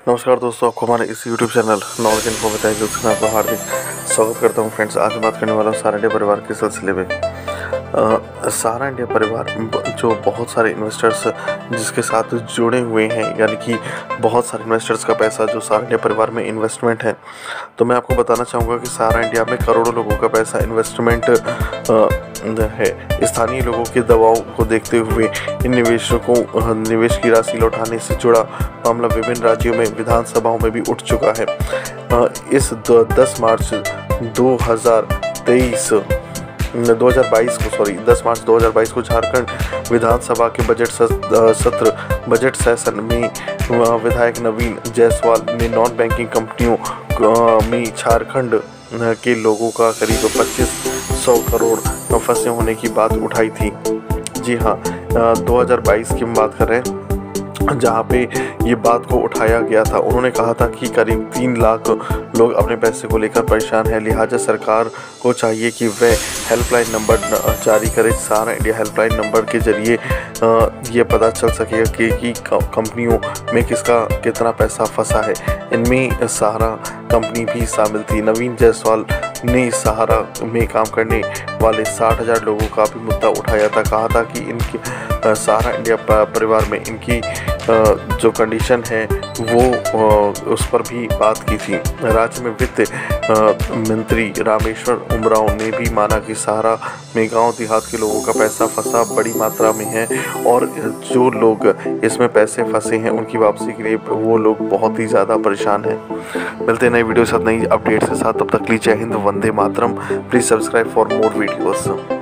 नमस्कार दोस्तों, आपको हमारे इस YouTube चैनल नॉलेज इन्फो में तहे दिल से मैं आपका हार्दिक स्वागत करता हूं। फ्रेंड्स, आज बात करने वाला हूं सहारा इंडिया परिवार के सिलसिले में। सहारा इंडिया परिवार जो बहुत सारे इन्वेस्टर्स जिसके साथ जुड़े हुए हैं, यानी कि बहुत सारे इन्वेस्टर्स का पैसा जो सहारा इंडिया परिवार में इन्वेस्टमेंट है, तो मैं आपको बताना चाहूँगा कि सहारा इंडिया में करोड़ों लोगों का पैसा इन्वेस्टमेंट है। स्थानीय लोगों के दबाव को देखते हुए इन निवेशकों निवेश की राशि लौटाने से जुड़ा मामला विभिन्न राज्यों में विधानसभाओं में भी उठ चुका है। इस 10 मार्च 2022 को झारखंड विधानसभा के बजट सेशन में विधायक नवीन जायसवाल ने नॉन बैंकिंग कंपनियों में झारखंड के लोगों का करीब 2500 करोड़ फंसे होने की बात उठाई थी। जी हाँ, 2022 की हम बात कर रहे हैं जहाँ पे ये बात को उठाया गया था। उन्होंने कहा था कि करीब 3 लाख लोग अपने पैसे को लेकर परेशान हैं, लिहाजा सरकार को चाहिए कि वह हेल्पलाइन नंबर जारी करे। सहारा इंडिया हेल्पलाइन नंबर के जरिए ये पता चल सकेगा कि कंपनियों में किसका कितना पैसा फंसा है। इनमें सहारा कंपनी भी शामिल थी। नवीन जायसवाल ने सहारा में काम करने वाले 60,000 लोगों का भी मुद्दा उठाया था। कहा था कि इनकी सहारा इंडिया परिवार में इनकी जो कंडीशन है वो उस पर भी बात की थी। राज्य में वित्त मंत्री रामेश्वर उमराव ने भी माना कि सहारा में गांव देहात के लोगों का पैसा फंसा बड़ी मात्रा में है और जो लोग इसमें पैसे फंसे हैं उनकी वापसी के लिए वो लोग बहुत ही ज़्यादा परेशान हैं। मिलते हैं नई वीडियो के साथ, नई अपडेट के साथ। तब तक के लिए जय हिंद, वंदे मातरम। Please subscribe for more videos.